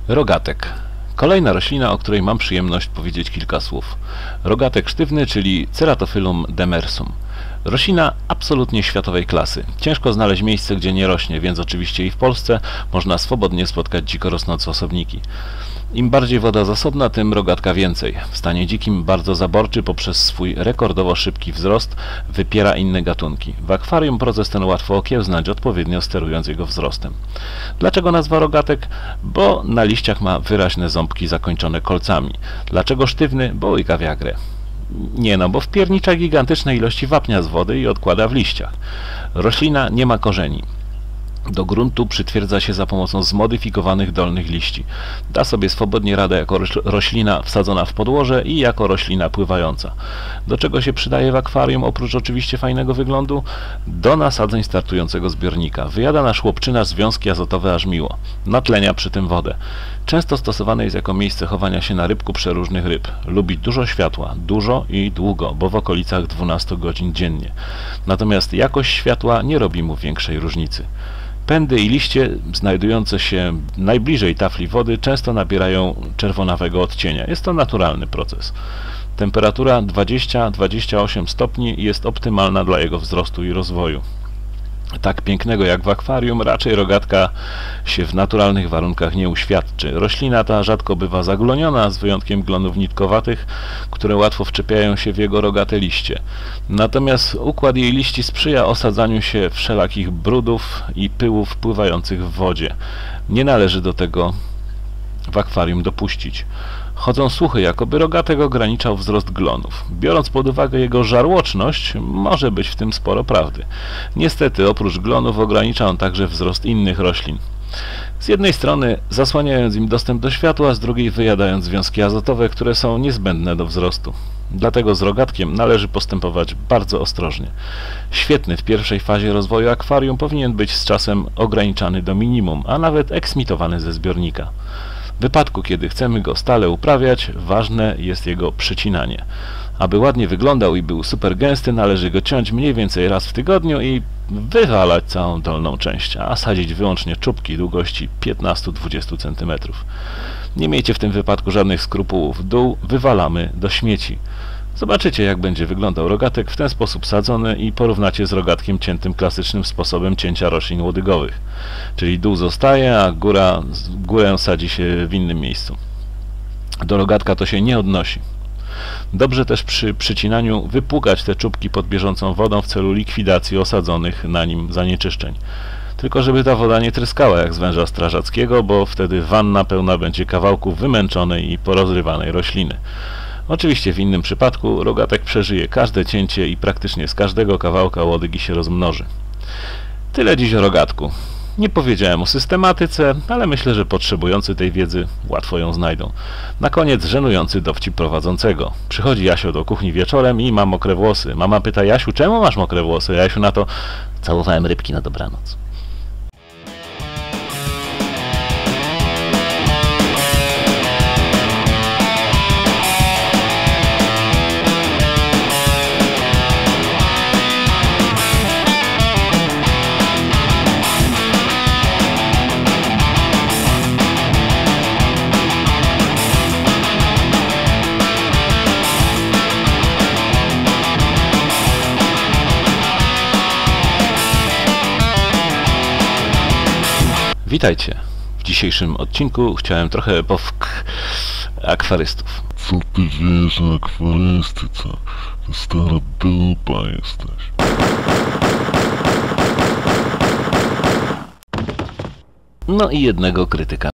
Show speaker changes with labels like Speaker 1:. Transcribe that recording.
Speaker 1: Rogatek. Kolejna roślina, o której mam przyjemność powiedzieć kilka słów. Rogatek sztywny, czyli Ceratophyllum demersum. Roślina absolutnie światowej klasy. Ciężko znaleźć miejsce, gdzie nie rośnie, więc oczywiście i w Polsce można swobodnie spotkać dziko rosnące osobniki. Im bardziej woda zasobna, tym rogatka więcej. W stanie dzikim bardzo zaborczy poprzez swój rekordowo szybki wzrost wypiera inne gatunki. W akwarium proces ten łatwo okiełznać, odpowiednio sterując jego wzrostem. Dlaczego nazwa rogatek? Bo na liściach ma wyraźne ząbki zakończone kolcami. Dlaczego sztywny? Bo łyka wiagrę. Nie no, bo wpiernicza gigantyczne ilości wapnia z wody i odkłada w liściach. Roślina nie ma korzeni. Do gruntu przytwierdza się za pomocą zmodyfikowanych dolnych liści. Da sobie swobodnie radę jako roślina wsadzona w podłoże i jako roślina pływająca. Do czego się przydaje w akwarium, oprócz oczywiście fajnego wyglądu? Do nasadzeń startującego zbiornika. Wyjada na szłopczyna związki azotowe aż miło. Natlenia przy tym wodę. Często stosowane jest jako miejsce chowania się na rybku przeróżnych ryb. Lubi dużo światła, dużo i długo, bo w okolicach 12 godzin dziennie. Natomiast jakość światła nie robi mu większej różnicy. Pędy i liście znajdujące się najbliżej tafli wody często nabierają czerwonawego odcienia. Jest to naturalny proces. Temperatura 20-28 stopni jest optymalna dla jego wzrostu i rozwoju. Tak pięknego jak w akwarium raczej rogatka się w naturalnych warunkach nie uświadczy. Roślina ta rzadko bywa zagloniona, z wyjątkiem glonów nitkowatych, które łatwo wczepiają się w jego rogate liście. Natomiast układ jej liści sprzyja osadzaniu się wszelakich brudów i pyłów pływających w wodzie. Nie należy do tego w akwarium dopuścić. Chodzą słuchy, jakoby rogatek ograniczał wzrost glonów. Biorąc pod uwagę jego żarłoczność, może być w tym sporo prawdy. Niestety, oprócz glonów ogranicza on także wzrost innych roślin. Z jednej strony zasłaniając im dostęp do światła, z drugiej wyjadając związki azotowe, które są niezbędne do wzrostu. Dlatego z rogatkiem należy postępować bardzo ostrożnie. Świetny w pierwszej fazie rozwoju akwarium powinien być z czasem ograniczany do minimum, a nawet eksmitowany ze zbiornika. W wypadku, kiedy chcemy go stale uprawiać, ważne jest jego przycinanie. Aby ładnie wyglądał i był super gęsty, należy go ciąć mniej więcej raz w tygodniu i wywalać całą dolną część, a sadzić wyłącznie czubki długości 15-20 cm. Nie miejcie w tym wypadku żadnych skrupułów. Dół wywalamy do śmieci. Zobaczycie, jak będzie wyglądał rogatek w ten sposób sadzony i porównacie z rogatkiem ciętym klasycznym sposobem cięcia roślin łodygowych. Czyli dół zostaje, a górę sadzi się w innym miejscu. Do rogatka to się nie odnosi. Dobrze też przy przycinaniu wypłukać te czubki pod bieżącą wodą w celu likwidacji osadzonych na nim zanieczyszczeń. Tylko żeby ta woda nie tryskała jak z węża strażackiego, bo wtedy wanna pełna będzie kawałków wymęczonej i porozrywanej rośliny. Oczywiście w innym przypadku rogatek przeżyje każde cięcie i praktycznie z każdego kawałka łodygi się rozmnoży. Tyle dziś o rogatku. Nie powiedziałem o systematyce, ale myślę, że potrzebujący tej wiedzy łatwo ją znajdą. Na koniec żenujący dowcip prowadzącego. Przychodzi Jasio do kuchni wieczorem i ma mokre włosy. Mama pyta: Jasiu, czemu masz mokre włosy? Jasiu na to: całowałem rybki na dobranoc. Witajcie. W dzisiejszym odcinku chciałem trochę akwarystów.
Speaker 2: Co ty wiesz o akwarystyce? To stara dupa jesteś.
Speaker 1: No i jednego krytyka